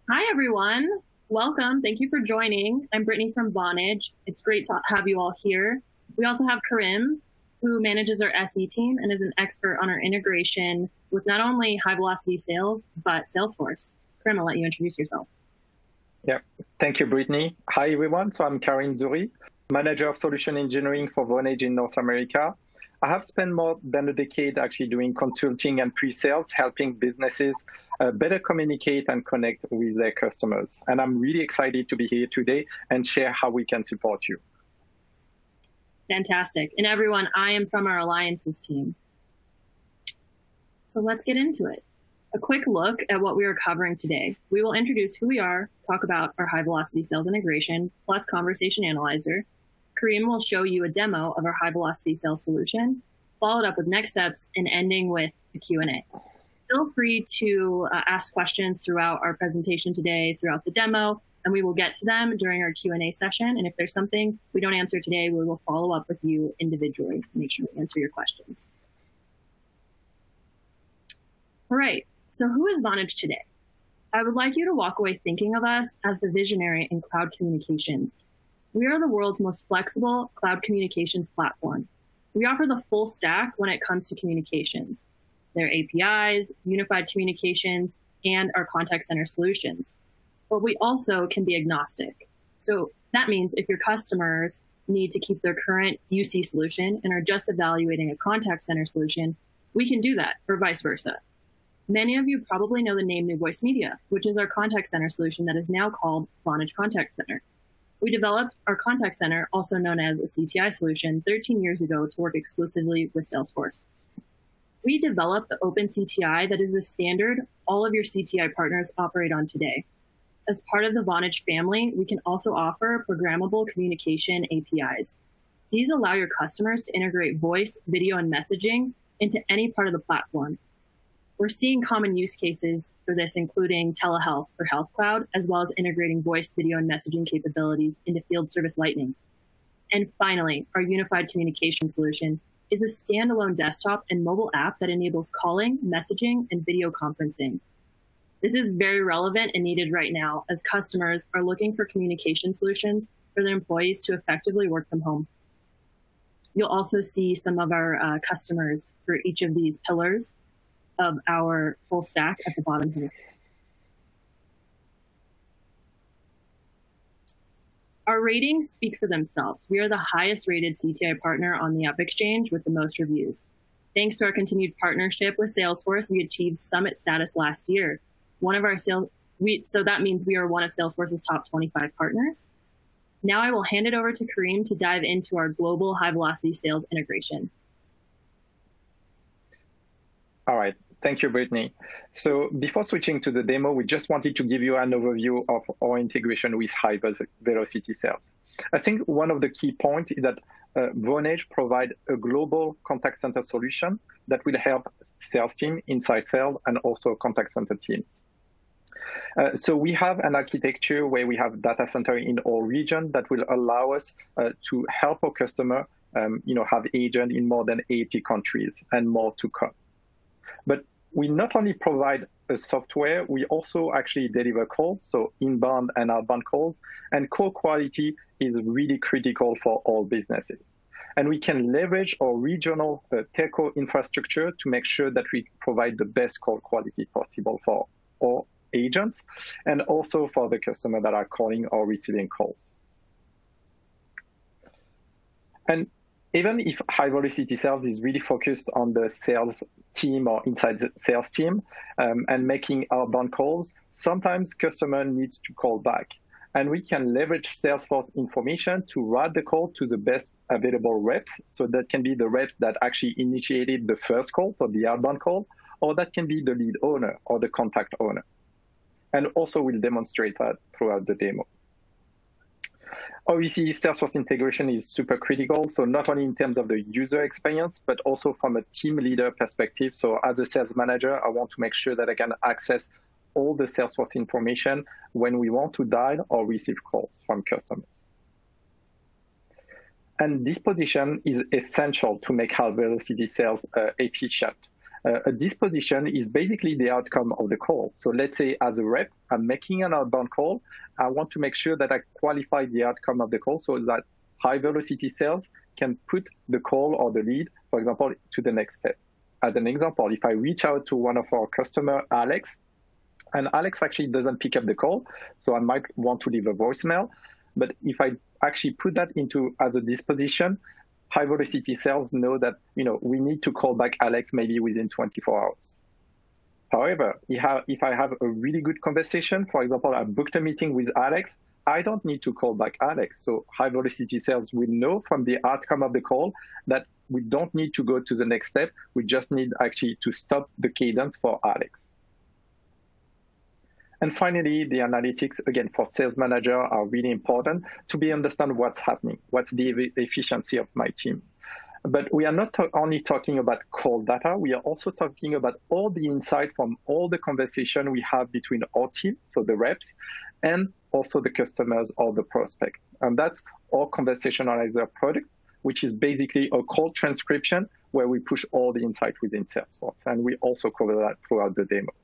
Hi, everyone. Welcome. Thank you for joining. I'm Brittany from Vonage. It's great to have you all here. We also have Karim, who manages our SE team and is an expert on our integration with not only high velocity sales, but Salesforce. Karim, I'll let you introduce yourself. Yeah, thank you, Brittany. Hi, everyone. So I'm Karim Zouri, Manager of Solution Engineering for Vonage in North America. I have spent more than a decade actually doing consulting and pre-sales, helping businesses better communicate and connect with their customers. And I'm really excited to be here today and share how we can support you. Fantastic. And everyone, I am from our Alliances team. So let's get into it. A quick look at what we are covering today. We will introduce who we are, talk about our high velocity sales integration, plus conversation analyzer. Karim will show you a demo of our high velocity sales solution, followed up with next steps and ending with a Q&A. Feel free to ask questions throughout our presentation today, throughout the demo, and we will get to them during our Q&A session. And if there's something we don't answer today, we will follow up with you individually to make sure we answer your questions. All right. So who is Vonage today? I would like you to walk away thinking of us as the visionary in cloud communications. We are the world's most flexible cloud communications platform. We offer the full stack when it comes to communications. Their APIs, unified communications, and our contact center solutions. But we also can be agnostic. So that means if your customers need to keep their current UC solution and are just evaluating a contact center solution, we can do that, or vice versa. Many of you probably know the name New Voice Media, which is our contact center solution that is now called Vonage Contact Center. We developed our contact center, also known as a CTI solution, 13 years ago to work exclusively with Salesforce. We developed the open CTI that is the standard all of your CTI partners operate on today. As part of the Vonage family, we can also offer programmable communication APIs. These allow your customers to integrate voice, video, and messaging into any part of the platform. We're seeing common use cases for this, including telehealth for Health Cloud, as well as integrating voice, video, and messaging capabilities into Field Service Lightning. And finally, our unified communication solution is a standalone desktop and mobile app that enables calling, messaging, and video conferencing. This is very relevant and needed right now as customers are looking for communication solutions for their employees to effectively work from home. You'll also see some of our customers for each of these pillars of our full stack at the bottom here. Our ratings speak for themselves. We are the highest rated CTI partner on the AppExchange with the most reviews. Thanks to our continued partnership with Salesforce, we achieved Summit status last year. So that means we are one of Salesforce's top 25 partners. Now I will hand it over to Karim to dive into our global high velocity sales integration. All right. Thank you, Brittany. So before switching to the demo, we just wanted to give you an overview of our integration with high velocity sales. I think one of the key points is that Vonage provides a global contact center solution that will help sales team, inside sales, and also contact center teams. So we have an architecture where we have data center in all regions that will allow us to help our customer have agent in more than 80 countries and more to come. But we not only provide a software, we also actually deliver calls, so inbound and outbound calls, and call quality is really critical for all businesses. And we can leverage our regional telco infrastructure to make sure that we provide the best call quality possible for all agents and also for the customer that are calling or receiving calls. And even if high velocity sales is really focused on the sales team or inside the sales team and making outbound calls, sometimes customer needs to call back. And we can leverage Salesforce information to route the call to the best available reps. So that can be the reps that actually initiated the first call, so the outbound call, or that can be the lead owner or the contact owner. And also we'll demonstrate that throughout the demo. Obviously, Salesforce integration is super critical. So not only in terms of the user experience, but also from a team leader perspective. So as a sales manager, I want to make sure that I can access all the Salesforce information when we want to dial or receive calls from customers. And this position is essential to make high velocity sales efficient. A disposition is basically the outcome of the call. So let's say as a rep, I'm making an outbound call. I want to make sure that I qualify the outcome of the call so that high velocity sales can put the call or the lead, for example, to the next step. As an example, if I reach out to one of our customer, Alex, and Alex actually doesn't pick up the call, so I might want to leave a voicemail. But if I actually put that into as a disposition, high velocity sales know that we need to call back Alex maybe within 24 hours. However, if I have a really good conversation, for example, I booked a meeting with Alex, I don't need to call back Alex. So high velocity sales will know from the outcome of the call that we don't need to go to the next step. We just need actually to stop the cadence for Alex. And finally, the analytics, again, for sales manager are really important to understand what's happening, what's the efficiency of my team. But we are not only talking about call data, we are also talking about all the insight from all the conversation we have between our team, so the reps, and also the customers or the prospect. And that's our Conversation Analyzer product, which is basically a call transcription where we push all the insight within Salesforce. And we also cover that throughout the demo.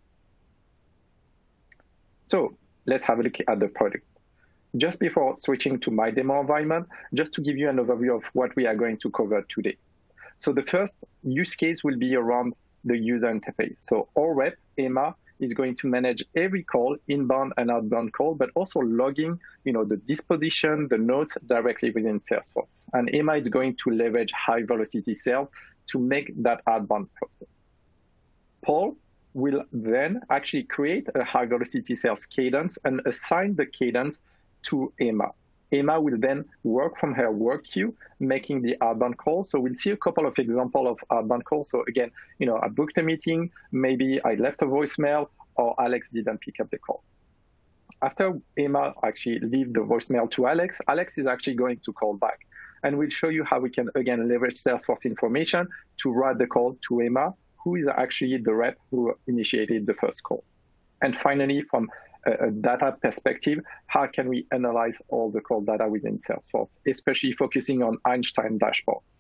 So let's have a look at the product. Just before switching to my demo environment, just to give you an overview of what we are going to cover today. So the first use case will be around the user interface. So our rep, Emma, is going to manage every call, inbound and outbound call, but also logging, the disposition, the notes directly within Salesforce. And Emma is going to leverage high velocity sales to make that outbound process. Paul will then actually create a high velocity sales cadence and assign the cadence to Emma. Emma will then work from her work queue, making the outbound call. So we'll see a couple of examples of outbound calls. So again, I booked a meeting, maybe I left a voicemail, or Alex didn't pick up the call. After Emma actually leave the voicemail to Alex, Alex is actually going to call back. And we'll show you how we can, again, leverage Salesforce information to route the call to Emma, who is actually the rep who initiated the first call. And finally, from a data perspective, how can we analyze all the call data within Salesforce, especially focusing on Einstein dashboards?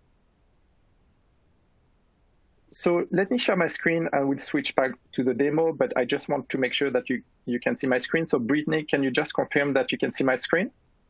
So let me share my screen and we'll switch back to the demo, but I just want to make sure that you can see my screen. So Brittany, can you just confirm that you can see my screen?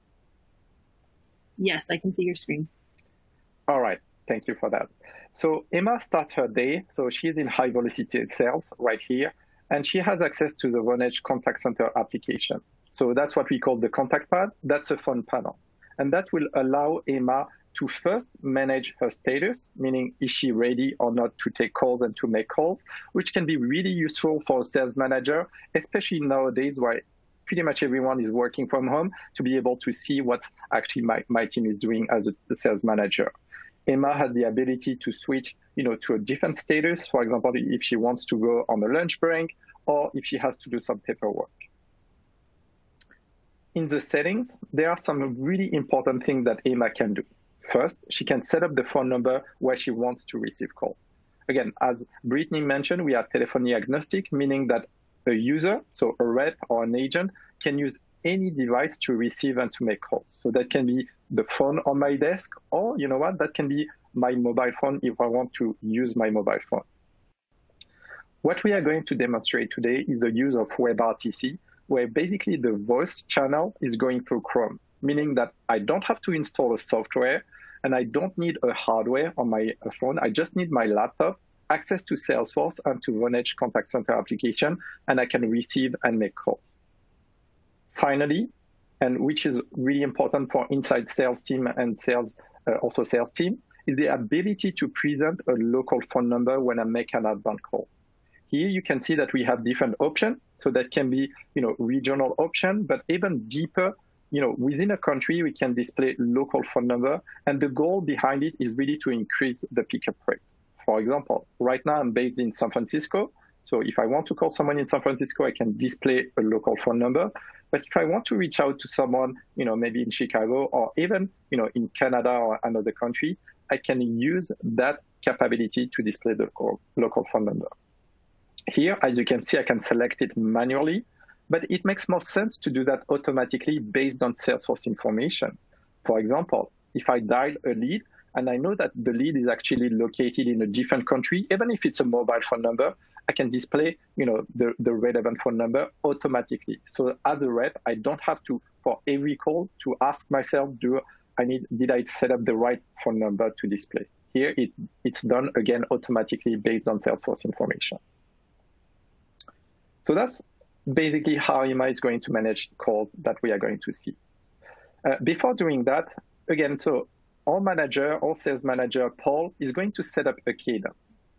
Yes, I can see your screen. All right, thank you for that. So Emma starts her day. So she's in high velocity sales right here, and she has access to the Vonage contact center application. So that's what we call the contact pad. That's a phone panel. And that will allow Emma to first manage her status, meaning is she ready or not to take calls and to make calls, which can be really useful for a sales manager, especially nowadays where pretty much everyone is working from home, to be able to see what actually my team is doing as a sales manager. Emma has the ability to switch to a different status, for example, if she wants to go on a lunch break or if she has to do some paperwork. In the settings, there are some really important things that Emma can do. First, she can set up the phone number where she wants to receive call. Again, as Brittany mentioned, we are telephony agnostic, meaning that a user, so a rep or an agent, can use any device to receive and to make calls. So that can be the phone on my desk, or that can be my mobile phone if I want to use my mobile phone. What we are going to demonstrate today is the use of WebRTC, where basically the voice channel is going through Chrome, meaning that I don't have to install a software and I don't need a hardware on my phone. I just need my laptop, access to Salesforce and to Vonage contact center application, and I can receive and make calls. Finally, and which is really important for inside sales team and also sales team, is the ability to present a local phone number when I make an outbound call. Here you can see that we have different options. So that can be, regional option, but even deeper, within a country, we can display local phone number. And the goal behind it is really to increase the pickup rate. For example, right now I'm based in San Francisco. So if I want to call someone in San Francisco, I can display a local phone number. But if I want to reach out to someone, maybe in Chicago or even, in Canada or another country, I can use that capability to display the local phone number. Here, as you can see, I can select it manually, but it makes more sense to do that automatically based on Salesforce information. For example, if I dial a lead, and I know that the lead is actually located in a different country, even if it's a mobile phone number, I can display, the relevant phone number automatically. So as a rep, I don't have to, for every call, to ask myself, did I set up the right phone number to display? Here, it's done again automatically based on Salesforce information. So that's basically how Emma is going to manage calls that we are going to see. Before doing that, again, so our sales manager, Paul, is going to set up a cadence.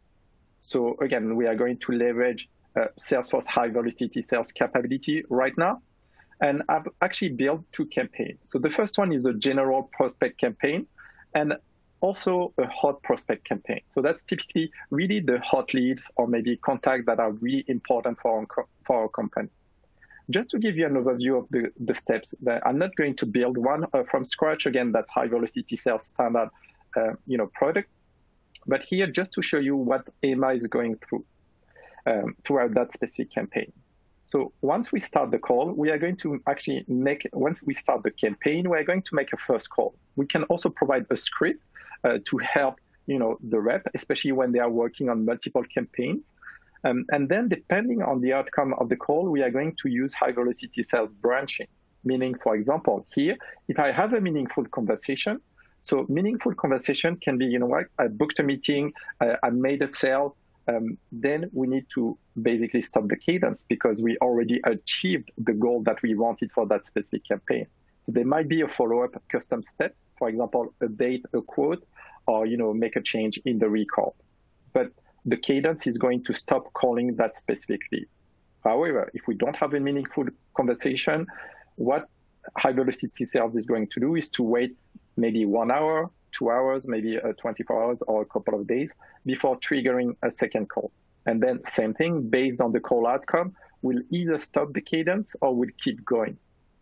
So again, we are going to leverage Salesforce high velocity sales capability right now. And I've actually built 2 campaigns. So the first one is a general prospect campaign and also a hot prospect campaign. So that's typically really the hot leads or maybe contacts that are really important for our company. Just to give you an overview of the steps, that I'm not going to build one from scratch. Again, that's high velocity sales standard product. But here, just to show you what Emma is going through throughout that specific campaign. So once we start the call, we are going to actually once we start the campaign, we are going to make a first call. We can also provide a script to help, the rep, especially when they are working on multiple campaigns. And then depending on the outcome of the call, we are going to use high velocity sales branching. Meaning, for example, here, if I have a meaningful conversation, so meaningful conversation can be, I booked a meeting, I made a sale, then we need to basically stop the cadence because we already achieved the goal that we wanted for that specific campaign. So there might be a follow-up custom steps, for example, update a quote or, make a change in the recall. But the cadence is going to stop calling that specific lead. However, if we don't have a meaningful conversation, what high velocity sales is going to do is to wait maybe 1 hour, 2 hours, maybe 24 hours or a couple of days before triggering a second call. And then same thing, based on the call outcome, we'll either stop the cadence or we'll keep going.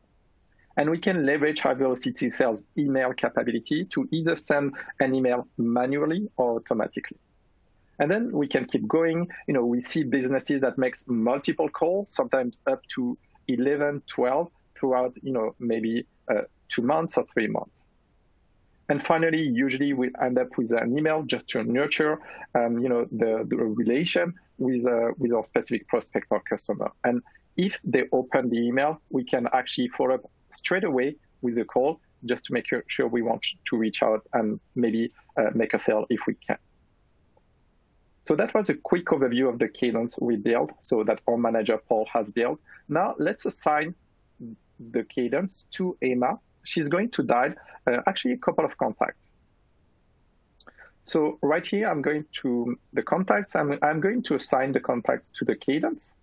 And we can leverage high velocity sales email capability to either send an email manually or automatically. And then we can keep going. We see businesses that makes multiple calls, sometimes up to 11, 12 throughout, maybe 2 months or 3 months. And finally, usually we end up with an email just to nurture, the relation with our specific prospect or customer. And if they open the email, we can actually follow up straight away with a call just to make sure we want to reach out and maybe make a sale if we can. So that was a quick overview of the cadence we built, so that our manager, Paul, has built. Now let's assign the cadence to Emma. She's going to dial actually a couple of contacts. So right here, I'm going to the contacts. I'm going to assign the contacts to the cadence.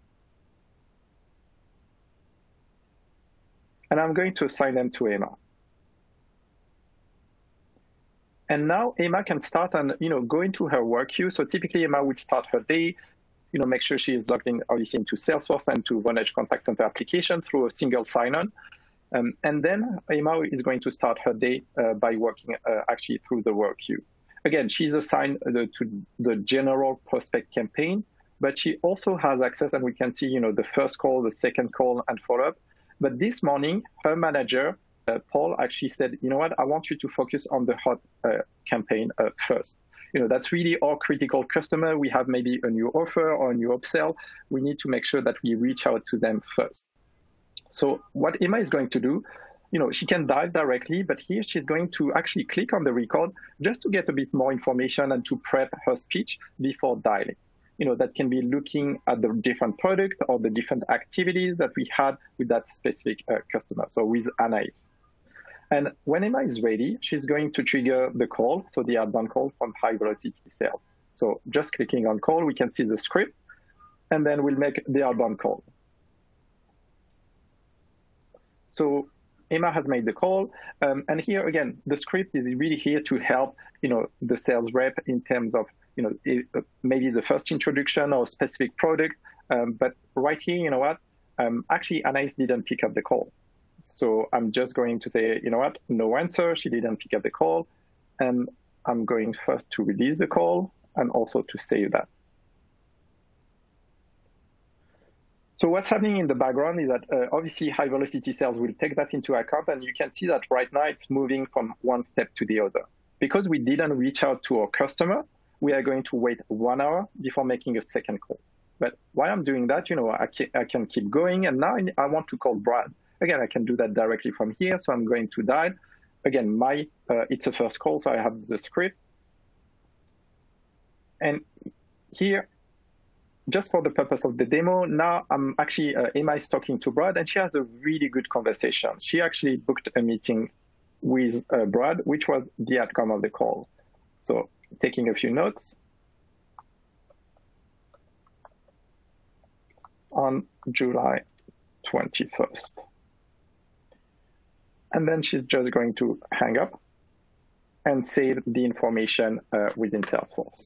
And I'm going to assign them to Emma. And now Emma can start and go into her work queue. So typically Emma would start her day, make sure she is logged in obviously into Salesforce and to Vonage Contact Center application through a single sign-on. And then Emma is going to start her day by working actually through the work queue. Again, she's assigned to the general prospect campaign, but she also has access, and we can see the first call, the second call, and follow-up. But this morning, her manager, Paul, actually said, I want you to focus on the hot campaign first. That's really our critical customer. We have maybe a new offer or a new upsell. We need to make sure that we reach out to them first. So what Emma is going to do, she can dial directly, but here she's going to actually click on the record just to get a bit more information and to prep her speech before dialing. That can be looking at the different product or the different activities that we had with that specific customer, so with Anais. And when Emma is ready, she's going to trigger the call, so the outbound call from high velocity sales. So just clicking on call, we can see the script, and then we'll make the outbound call. So Emma has made the call, and here again, the script is really here to help, the sales rep in terms of, maybe the first introduction or specific product. But right here, actually Anais didn't pick up the call. So I'm just going to say, no answer, she didn't pick up the call. And I'm going first to release the call and also to save that. So what's happening in the background is that obviously high velocity sales will take that into account. And you can see that right now it's moving from one step to the other. because we didn't reach out to our customer, we are going to wait 1 hour before making a second call. But while I'm doing that, I can keep going. And now I want to call Brad. Again, I can do that directly from here. So I'm going to dial. Again, it's a first call, so I have the script. And here, just for the purpose of the demo, now I'm actually, Emma is talking to Brad, and she has a really good conversation. She actually booked a meeting with Brad, which was the outcome of the call. So taking a few notes. On July 21st. And then she's just going to hang up and save the information within Salesforce.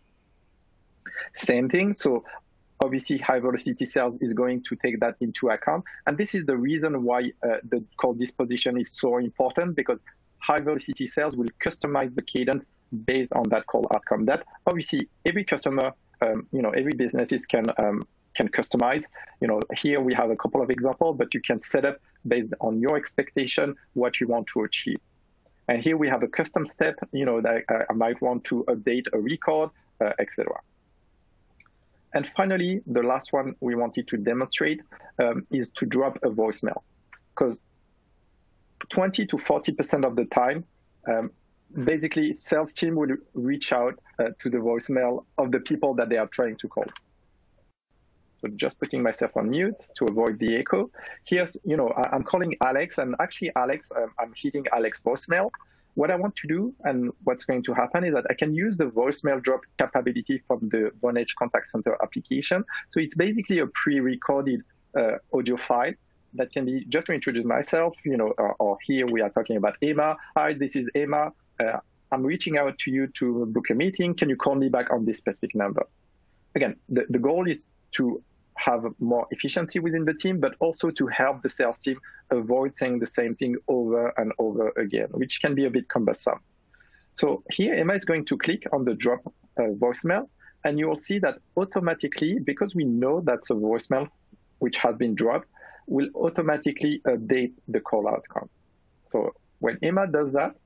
Same thing. So obviously, high velocity sales is going to take that into account. And this is the reason why the call disposition is so important, because high velocity sales will customize the cadence based on that call outcome. That obviously every customer, every businesses can customize. Here we have a couple of examples, but you can set up based on your expectation what you want to achieve. And here we have a custom step, that I might want to update a record, etc. And finally, the last one we wanted to demonstrate is to drop a voicemail, because 20 to 40% of the time, basically sales team will reach out to the voicemail of the people that they are trying to call. So just putting myself on mute to avoid the echo. Here's, I'm calling Alex, and actually Alex, I'm hitting Alex voicemail. What I want to do and what's going to happen is that I can use the voicemail drop capability from the Vonage Contact Center application. So it's basically a pre-recorded audio file that can be just to introduce myself, or here we are talking about Emma. Hi, this is Emma. I'm reaching out to you to book a meeting. Can you call me back on this specific number? Again, the goal is to have more efficiency within the team, but also to help the sales team avoid saying the same thing over and over again, which can be a bit cumbersome. So here, Emma is going to click on the drop voicemail, and you will see that automatically, because we know that's a voicemail which has been dropped, will automatically update the call outcome. So when Emma does that,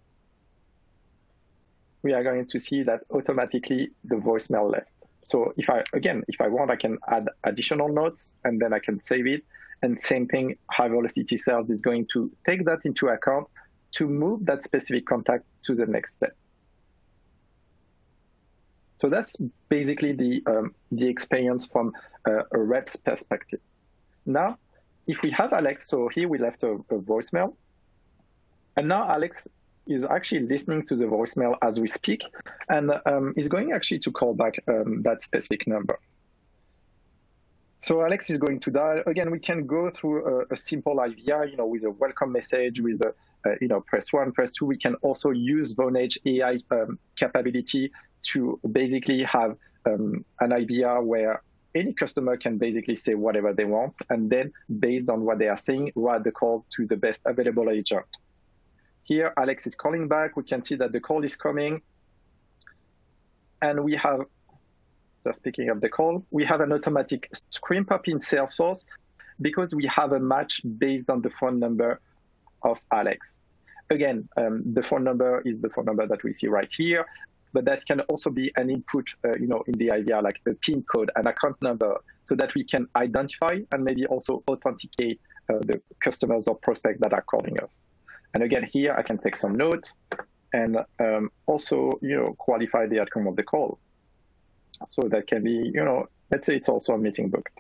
we are going to see that automatically the voicemail left. So if I want, I can add additional notes, and then I can save it. And same thing, high velocity sales is going to take that into account to move that specific contact to the next step. So that's basically the experience from a rep's perspective. Now, if we have Alex, so here we left a voicemail, and now Alex is actually listening to the voicemail as we speak, and is going actually to call back that specific number. So Alex is going to dial. Again, we can go through a simple IVR, with a welcome message, with a, press 1, press 2. We can also use Vonage AI capability to basically have an IVR where any customer can basically say whatever they want, and then based on what they are saying, route the call to the best available agent. Here, Alex is calling back. We can see that the call is coming. And we have, just speaking of the call, we have an automatic screen pop in Salesforce because we have a match based on the phone number of Alex. Again, the phone number is the phone number that we see right here, but that can also be an input, in the IVR, like a PIN code, an account number, so that we can identify and maybe also authenticate the customers or prospects that are calling us. And again, here I can take some notes and also, qualify the outcome of the call. So that can be, let's say it's also a meeting booked.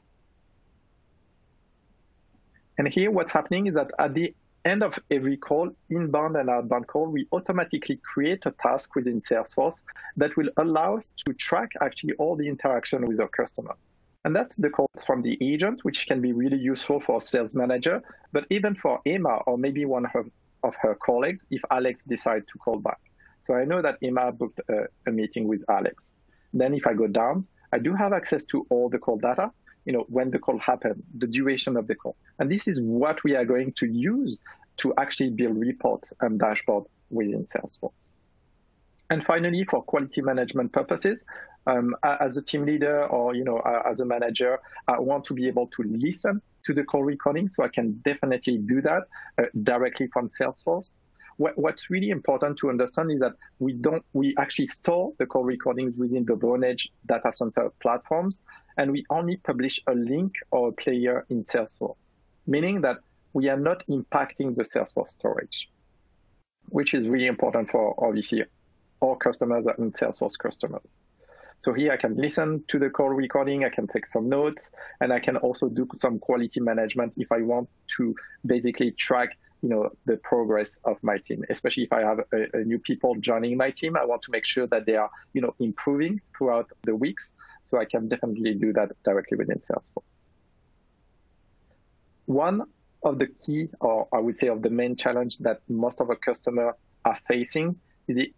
And here what's happening is that at the end of every call, inbound and outbound call, we automatically create a task within Salesforce that will allow us to track actually all the interaction with our customer. And that's the calls from the agent, which can be really useful for a sales manager, but even for Emma or maybe one of her colleagues if Alex decides to call back. So I know that Emma booked a meeting with Alex. Then if I go down, I do have access to all the call data, when the call happened, the duration of the call. And this is what we are going to use to actually build reports and dashboard within Salesforce. And finally, for quality management purposes, as a team leader or as a manager, I want to be able to listen to the call recording, so I can definitely do that directly from Salesforce. what's really important to understand is that we actually store the call recordings within the Vonage data center platforms, and we only publish a link or a player in Salesforce, meaning that we are not impacting the Salesforce storage, which is really important for obviously all customers and Salesforce customers. So here I can listen to the call recording, I can take some notes, and I can also do some quality management if I want to basically track the progress of my team, especially if I have a new people joining my team. I want to make sure that they are improving throughout the weeks. So I can definitely do that directly within Salesforce. One of the key, or I would say of the main challenge that most of our customers are facing is the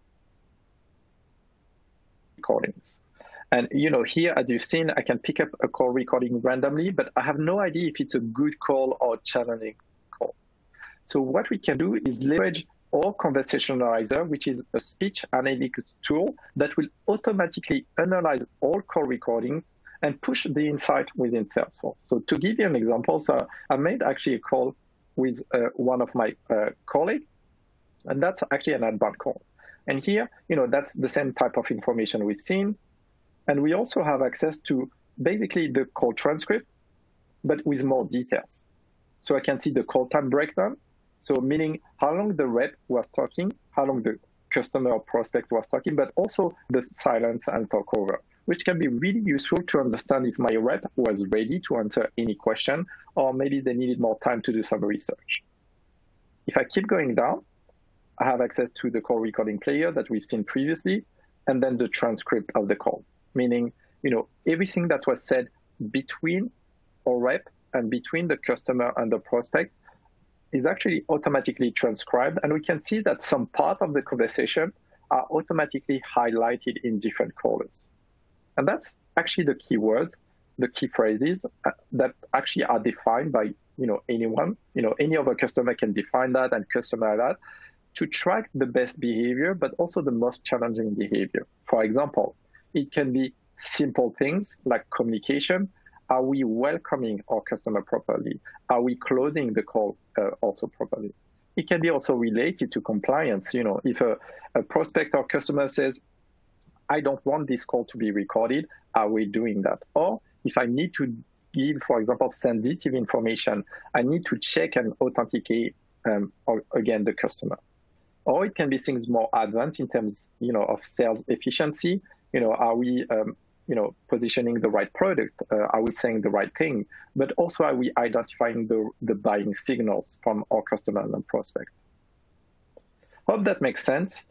recordings. And here, as you've seen, I can pick up a call recording randomly, but I have no idea if it's a good call or challenging call. So what we can do is leverage our conversationalizer, which is a speech analytics tool that will automatically analyze all call recordings and push the insight within Salesforce. So to give you an example, so I made actually a call with one of my colleagues, and that's actually an outbound call. And here, that's the same type of information we've seen. And we also have access to basically the call transcript, but with more details. So I can see the call time breakdown. So meaning how long the rep was talking, how long the customer or prospect was talking, but also the silence and talk over, which can be really useful to understand if my rep was ready to answer any question, or maybe they needed more time to do some research. If I keep going down, I have access to the call recording player that we've seen previously, and then the transcript of the call, meaning everything that was said between our rep and between the customer and the prospect is actually automatically transcribed, and we can see that some part of the conversation are automatically highlighted in different colors. And that's actually the key words, the key phrases that actually are defined by anyone. Any other customer can define that and customize that to track the best behavior, but also the most challenging behavior. For example, it can be simple things like communication. Are we welcoming our customer properly? Are we closing the call also properly? It can be also related to compliance. If a prospect or customer says, I don't want this call to be recorded, are we doing that? Or if I need to give, for example, sensitive information, I need to check and authenticate, again, the customer. Or it can be things more advanced in terms of sales efficiency. Are we positioning the right product? Are we saying the right thing? But also, are we identifying the buying signals from our customers and prospects? Hope that makes sense.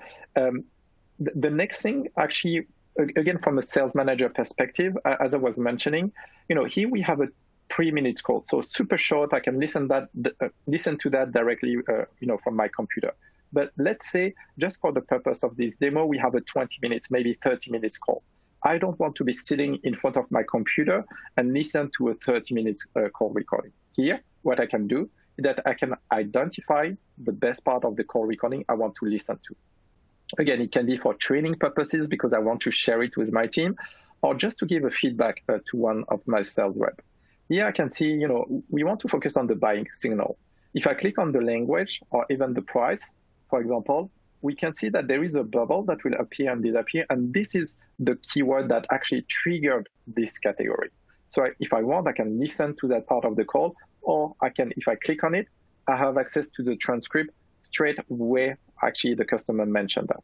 The next thing, actually, again, from a sales manager perspective, as I was mentioning, here we have a 3-minute call, so super short. I can listen to that directly, from my computer. But let's say, just for the purpose of this demo, we have a 20 minutes, maybe 30 minutes call. I don't want to be sitting in front of my computer and listen to a 30 minutes call recording. Here, what I can do is that I can identify the best part of the call recording I want to listen to. Again, it can be for training purposes because I want to share it with my team, or just to give a feedback to one of my sales reps. Here I can see, we want to focus on the buying signal. If I click on the language or even the price, for example, we can see that there is a bubble that will appear and disappear, and this is the keyword that actually triggered this category. So if I want, I can listen to that part of the call, or I can, if I click on it, I have access to the transcript straight where actually the customer mentioned that.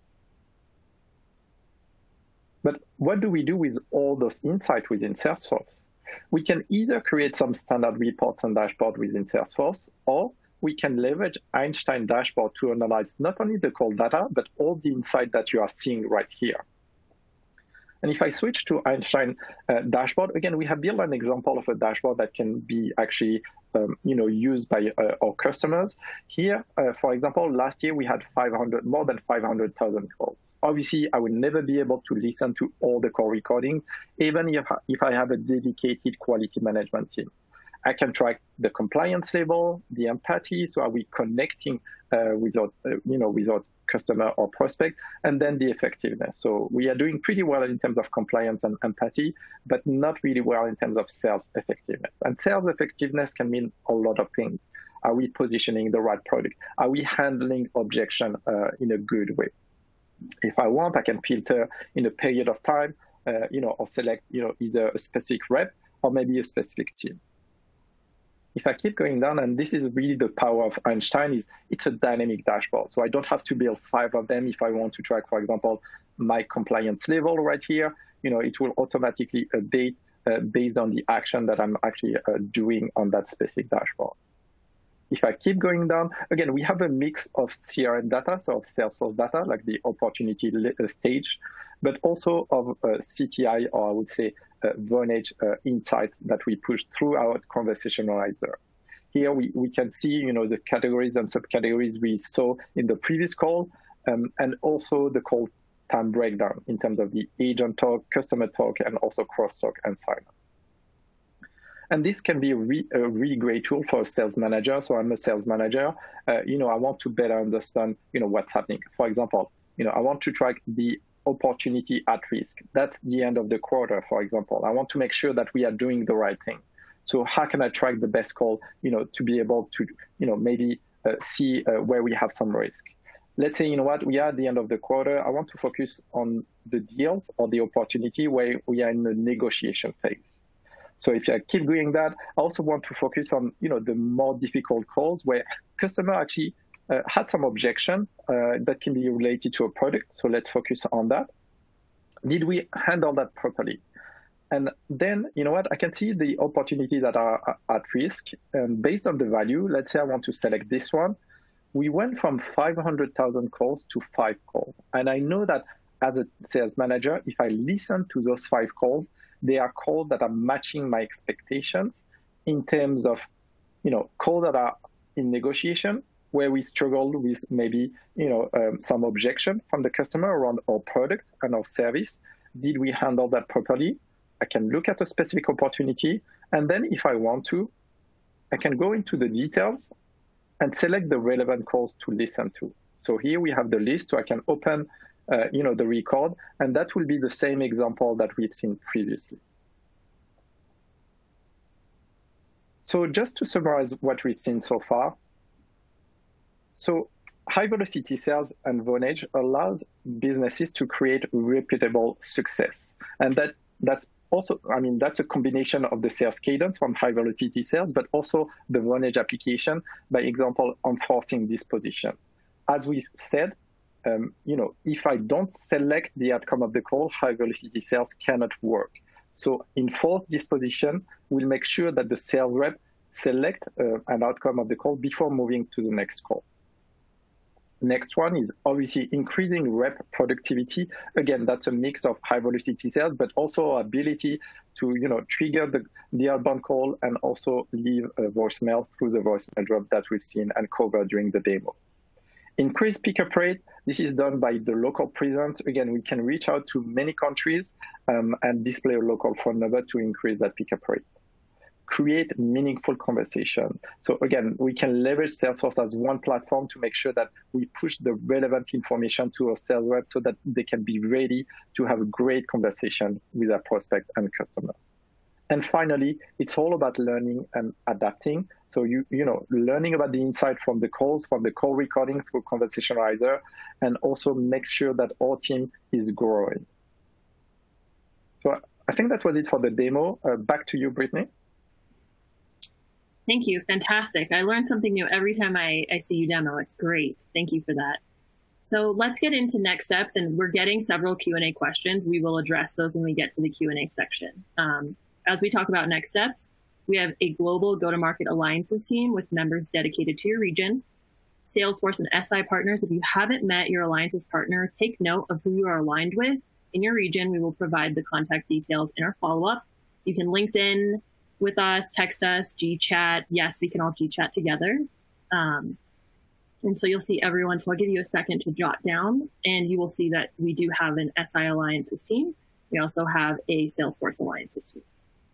But what do we do with all those insights within Salesforce? We can either create some standard reports and dashboard within Salesforce, or we can leverage Einstein dashboard to analyze not only the call data, but all the insight that you are seeing right here. And if I switch to Einstein dashboard, again, we have built an example of a dashboard that can be actually used by our customers. Here, for example, last year we had more than 500,000 calls. Obviously, I will never be able to listen to all the call recordings, even if I have a dedicated quality management team. I can track the compliance level, the empathy, so are we connecting with our customer or prospect, and then the effectiveness. So we are doing pretty well in terms of compliance and empathy, but not really well in terms of sales effectiveness. And sales effectiveness can mean a lot of things. Are we positioning the right product? Are we handling objection in a good way? If I want, I can filter in a period of time, or select, either a specific rep or maybe a specific team. If I keep going down, and this is really the power of Einstein, is it's a dynamic dashboard. So I don't have to build 5 of them if I want to track, for example, my compliance level right here. It will automatically update based on the action that I'm actually doing on that specific dashboard. If I keep going down, again, we have a mix of CRM data, so of Salesforce data, like the opportunity stage, but also of CTI, or I would say Vonage insight that we push through our conversationalizer. Here we can see, the categories and subcategories we saw in the previous call, and also the call time breakdown in terms of the agent talk, customer talk, and also crosstalk and silence. And this can be a really great tool for a sales manager. So I'm a sales manager. I want to better understand, what's happening. For example, I want to track the opportunity at risk. That's the end of the quarter, for example. I want to make sure that we are doing the right thing. So how can I track the best call, to be able to, maybe see where we have some risk? Let's say, we are at the end of the quarter. I want to focus on the deals or the opportunity where we are in the negotiation phase. So if I keep doing that, I also want to focus on, the more difficult calls where customer actually had some objection that can be related to a product. So let's focus on that. Did we handle that properly? And then, I can see the opportunities that are at risk. And based on the value, let's say I want to select this one. We went from 500,000 calls to 5 calls. And I know that as a sales manager, if I listen to those 5 calls, they are calls that are matching my expectations in terms of, calls that are in negotiation, where we struggled with maybe, some objection from the customer around our product and our service. Did we handle that properly? I can look at a specific opportunity. And then if I want to, I can go into the details and select the relevant calls to listen to. So here we have the list, so I can open the record, and that will be the same example that we've seen previously. So just to summarize what we've seen so far, so high velocity sales and Vonage allows businesses to create repeatable success. And that's also, that's a combination of the sales cadence from high velocity sales, but also the Vonage application, by example, enforcing disposition. As we said, if I don't select the outcome of the call, high velocity sales cannot work. So enforced disposition will make sure that the sales rep select an outcome of the call before moving to the next call. Next one is obviously increasing rep productivity. Again, that's a mix of high velocity sales, but also our ability to trigger the outbound call and also leave a voicemail through the voicemail drop that we've seen and covered during the demo. Increased pickup rate, this is done by the local presence. Again, we can reach out to many countries and display a local phone number to increase that pickup rate. Create meaningful conversation. So again, we can leverage Salesforce as one platform to make sure that we push the relevant information to our sales reps so that they can be ready to have a great conversation with our prospect and customers. And finally, it's all about learning and adapting. So learning about the insight from the calls, from the call recording through Conversationalizer, and also make sure that our team is growing. So I think that was it for the demo. Back to you, Brittany. Thank you. Fantastic. I learn something new every time I see you demo. It's great. Thank you for that. So let's get into next steps, and we're getting several Q&A questions. We will address those when we get to the Q&A section. As we talk about next steps, we have a global go-to-market alliances team with members dedicated to your region, Salesforce and SI partners. If you haven't met your alliances partner, take note of who you are aligned with in your region. We will provide the contact details in our follow-up. You can LinkedIn with us, text us, G-chat. Yes, we can all G-chat together. And so you'll see everyone. So I'll give you a second to jot down, and you will see that we do have an SI alliances team. We also have a Salesforce alliances team.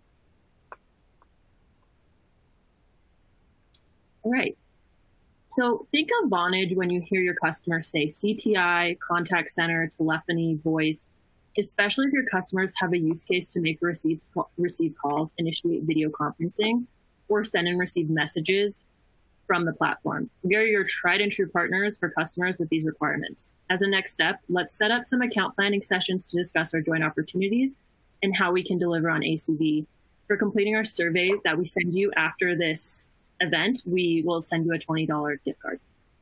All right. So think of Vonage when you hear your customer say CTI, contact center, telephony, voice, especially if your customers have a use case to make receive calls, initiate video conferencing, or send and receive messages from the platform. We are your tried and true partners for customers with these requirements. As a next step, let's set up some account planning sessions to discuss our joint opportunities and how we can deliver on ACV. For completing our survey that we send you after this event, we will send you a $20 gift card.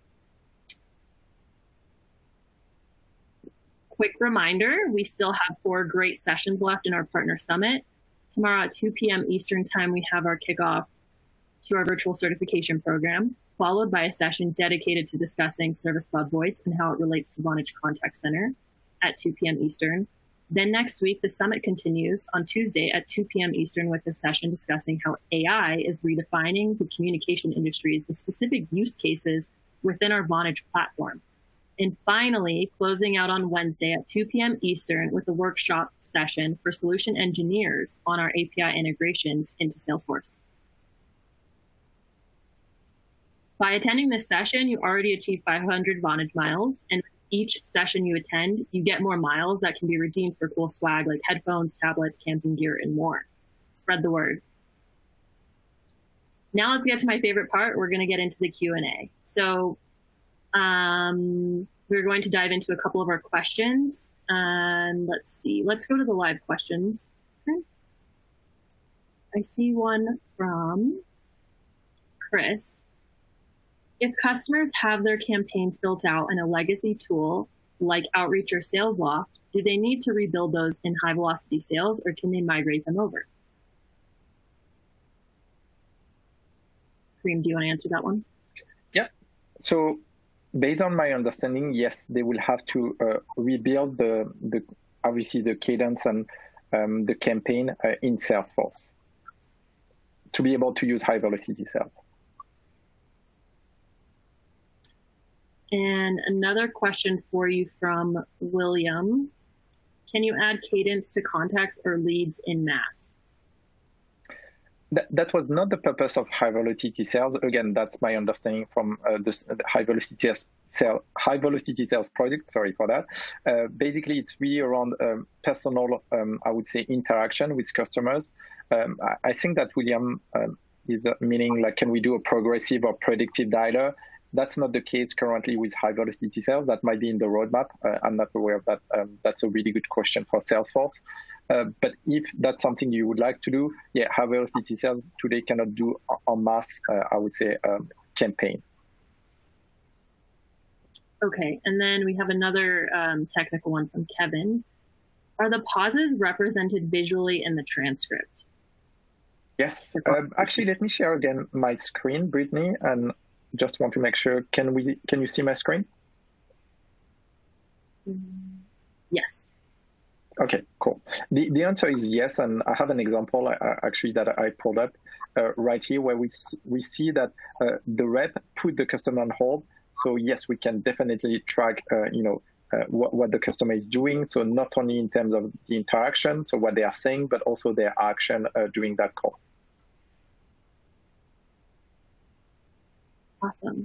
Quick reminder, we still have 4 great sessions left in our Partner Summit. Tomorrow at 2 p.m. Eastern Time, we have our kickoff to our virtual certification program, followed by a session dedicated to discussing Service Cloud Voice and how it relates to Vonage Contact Center at 2 p.m. Eastern. Then next week, the summit continues on Tuesday at 2 p.m. Eastern with a session discussing how AI is redefining the communication industries with specific use cases within our Vonage platform. And finally, closing out on Wednesday at 2 p.m. Eastern with a workshop session for solution engineers on our API integrations into Salesforce. By attending this session, you already achieved 500 Vonage miles, and each session you attend, you get more miles that can be redeemed for cool swag like headphones, tablets, camping gear, and more. Spread the word. Now let's get to my favorite part. We're going to get into the Q&A. So we're going to dive into a couple of our questions. And let's see. Let's go to the live questions. Okay. I see one from Chris. If customers have their campaigns built out in a legacy tool like Outreach or SalesLoft, do they need to rebuild those in high velocity sales, or can they migrate them over? Kareem, do you want to answer that one? Yeah. So based on my understanding, yes, they will have to rebuild the obviously the cadence and the campaign in Salesforce to be able to use high velocity sales. And another question for you from William. Can you add cadence to contacts or leads in mass? That was not the purpose of high velocity sales. Again, that's my understanding from the high velocity sales project. Sorry for that. Basically, it's really around personal, I would say, interaction with customers. I think that William is meaning like, can we do a progressive or predictive dialer? That's not the case currently with high velocity sales. That might be in the roadmap. I'm not aware of that. That's a really good question for Salesforce. But if that's something you would like to do, yeah, high velocity sales today cannot do en masse, I would say, campaign. Okay, and then we have another technical one from Kevin. Are the pauses represented visually in the transcript? Yes. Actually, let me share again my screen, Brittany, and just want to make sure. Can you see my screen? Yes. Okay, cool. The answer is yes, and I have an example actually that I pulled up right here where we see that the rep put the customer on hold. So yes, we can definitely track what the customer is doing. So not only in terms of the interaction, so what they are saying, but also their action during that call. Awesome.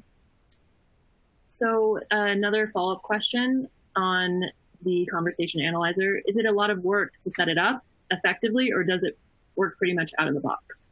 So another follow-up question on the conversation analyzer. Is it a lot of work to set it up effectively, or does it work pretty much out of the box?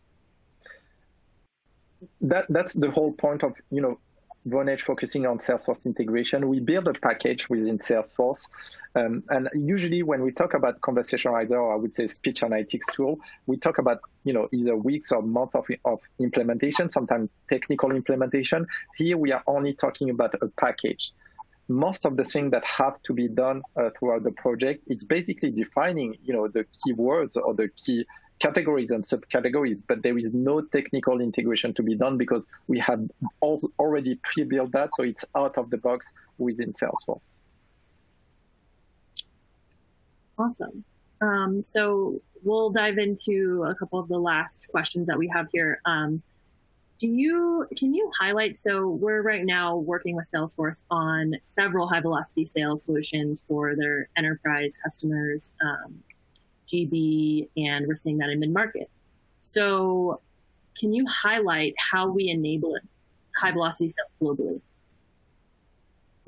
That's the whole point of, Vonage focusing on Salesforce integration. We build a package within Salesforce. And usually when we talk about conversationalizer, or I would say speech analytics tool, we talk about, either weeks or months of implementation, sometimes technical implementation. Here we are only talking about a package. Most of the things that have to be done throughout the project, it's basically defining, the keywords or the key categories and subcategories, but there is no technical integration to be done because we have already pre-built that, so it's out of the box within Salesforce. Awesome. So we'll dive into a couple of the last questions that we have here. Can you highlight, so we're right now working with Salesforce on several high velocity sales solutions for their enterprise customers, GB, and we're seeing that in mid-market. So can you highlight how we enable high velocity sales globally? Yeah.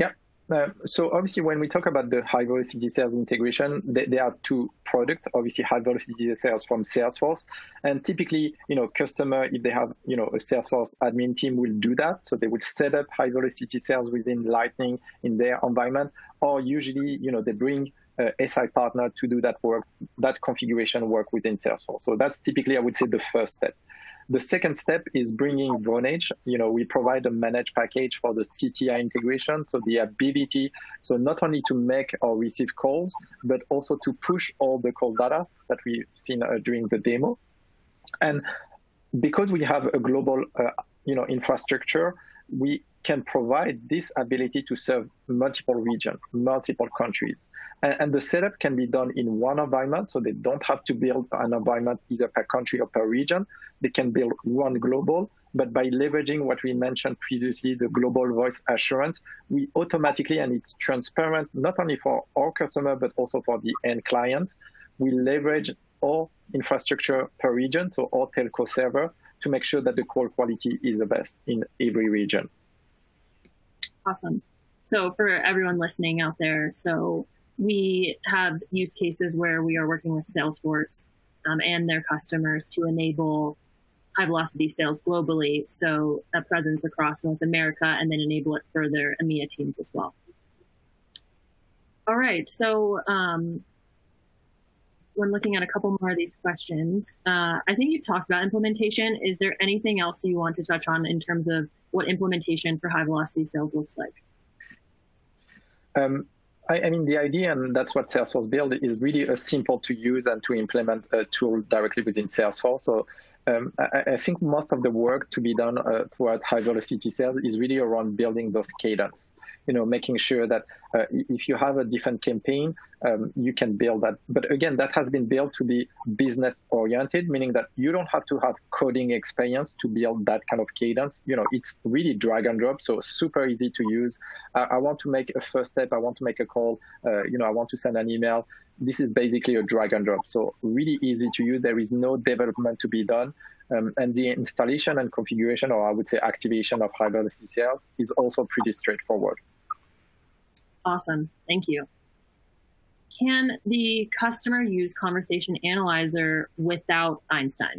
So obviously, when we talk about the high velocity sales integration, there are two products. Obviously, high velocity sales from Salesforce, and typically, customer, if they have, a Salesforce admin team, will do that. So they would set up high velocity sales within Lightning in their environment, or usually, they bring a SI partner to do that work, that configuration work within Salesforce. So that's typically, I would say, the first step. The second step is bringing Vonage. We provide a managed package for the CTI integration, so the ability, so not only to make or receive calls, but also to push all the call data that we've seen during the demo. And because we have a global, infrastructure, we can provide this ability to serve multiple regions, multiple countries. And the setup can be done in one environment, so they don't have to build an environment either per country or per region. They can build one global, but by leveraging what we mentioned previously, the global voice assurance, we automatically, and it's transparent, not only for our customer, but also for the end client, we leverage all infrastructure per region, so all telco server, to make sure that the call quality is the best in every region. Awesome. So for everyone listening out there, so we have use cases where we are working with Salesforce and their customers to enable high velocity sales globally. So a presence across North America, and then enable it for their EMEA teams as well. All right. So when looking at a couple more of these questions, I think you've talked about implementation. Is there anything else you want to touch on in terms of what implementation for high velocity sales looks like? I mean, the idea, and that's what Salesforce built, is really a simple to use and to implement a tool directly within Salesforce. So I think most of the work to be done throughout high velocity sales is really around building those cadence. Making sure that if you have a different campaign, you can build that. But again, that has been built to be business oriented, meaning that you don't have to have coding experience to build that kind of cadence. It's really drag and drop, so super easy to use. I want to make a first step. I want to make a call. I want to send an email. This is basically a drag and drop, so really easy to use. There is no development to be done. And the installation and configuration, or I would say activation of high velocity sales, is also pretty straightforward. Awesome. Thank you. Can the customer use Conversation Analyzer without Einstein?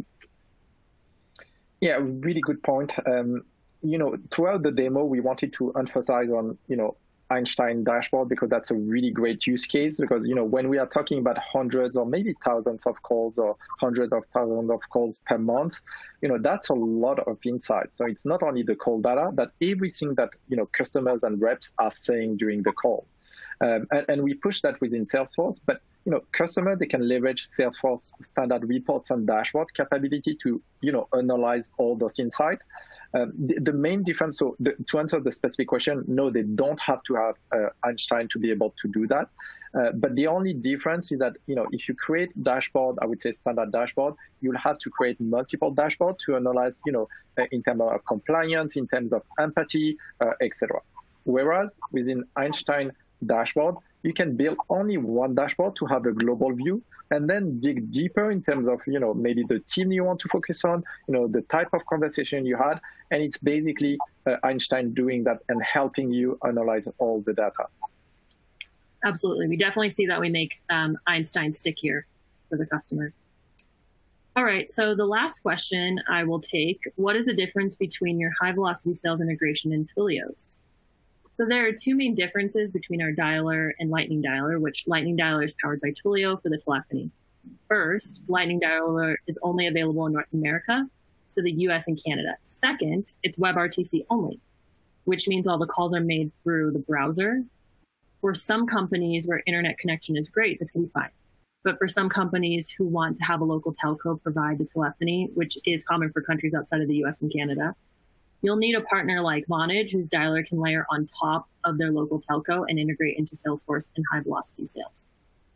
Yeah, really good point. Throughout the demo, we wanted to emphasize on, Einstein dashboard, because that's a really great use case. Because, when we are talking about hundreds or maybe thousands of calls or hundreds of thousands of calls per month, that's a lot of insights. So it's not only the call data, but everything that, customers and reps are saying during the call. And we push that within Salesforce, but customer, they can leverage Salesforce standard reports and dashboard capability to analyze all those insights. The main difference, so to answer the specific question, no, they don't have to have Einstein to be able to do that. But the only difference is that if you create dashboard, I would say standard dashboard, you'll have to create multiple dashboards to analyze in terms of compliance, in terms of empathy, etc. Whereas within Einstein dashboard, you can build only one dashboard to have a global view, and then dig deeper in terms of maybe the team you want to focus on, the type of conversation you had, and it's basically Einstein doing that and helping you analyze all the data. Absolutely, we definitely see that we make Einstein stickier for the customer. All right, so the last question I will take: what is the difference between your high velocity sales integration and Twilio's? So there are two main differences between our dialer and Lightning Dialer, which Lightning Dialer is powered by Twilio for the telephony. First, Lightning Dialer is only available in North America, so the US and Canada. Second, it's WebRTC only, which means all the calls are made through the browser. For some companies where internet connection is great, this can be fine. But for some companies who want to have a local telco provide the telephony, which is common for countries outside of the US and Canada, you'll need a partner like Vonage, whose dialer can layer on top of their local telco and integrate into Salesforce and high velocity sales.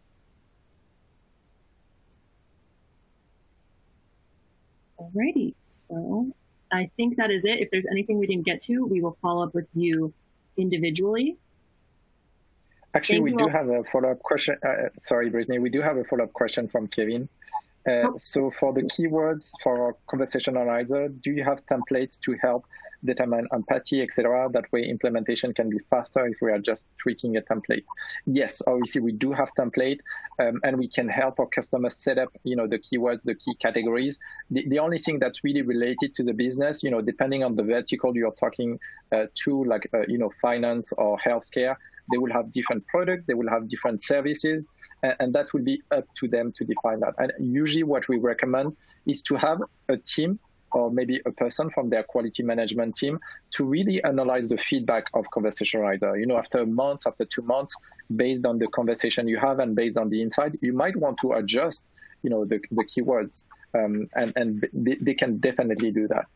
Alrighty, so I think that is it. If there's anything we didn't get to, we will follow up with you individually. Actually, we do have a follow-up question. Sorry, Brittany, we do have a follow-up question from Kevin. So for the keywords for our Conversation Analyzer, do you have templates to help determine empathy, etc. That way implementation can be faster if we are just tweaking a template. Yes, obviously we do have template, and we can help our customers set up, the keywords, the key categories. The only thing that's really related to the business, depending on the vertical you're talking to, like, finance or healthcare, they will have different products, they will have different services, and that will be up to them to define that. And usually what we recommend is to have a team or maybe a person from their quality management team to really analyze the feedback of Conversation Writer. After a month, after 2 months, based on the conversation you have and based on the insight, you might want to adjust, the keywords, and they can definitely do that.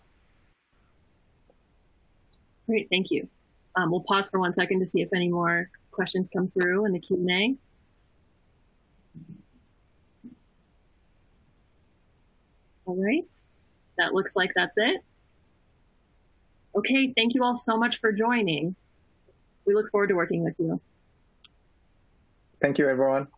Great, thank you. We'll pause for 1 second to see if any more questions come through in the Q&A. All right, that looks like that's it. Okay, thank you all so much for joining. We look forward to working with you. Thank you, everyone.